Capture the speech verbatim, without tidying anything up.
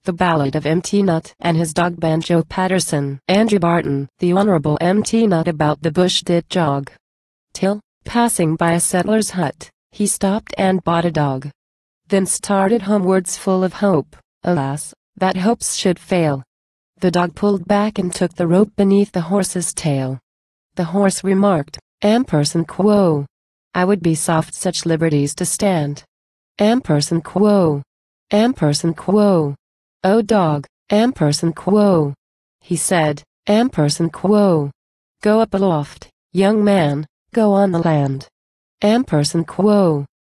The Ballad of Empty Nutt and his dog Banjo. Paterson, Andrew Barton. The Honorable Empty Nutt about the bush did jog, till, passing by a settler's hut, he stopped and bought a dog. Then started homewards full of hope. Alas, that hopes should fail. The dog pulled back and took the rope beneath the horse's tail. The horse remarked, Amperson quo, I would be soft such liberties to stand. Amperson quo, Amperson quo, O dog, Amperson quo. He said, Amperson quo, go up aloft, young man, go on the land. Amperson quo.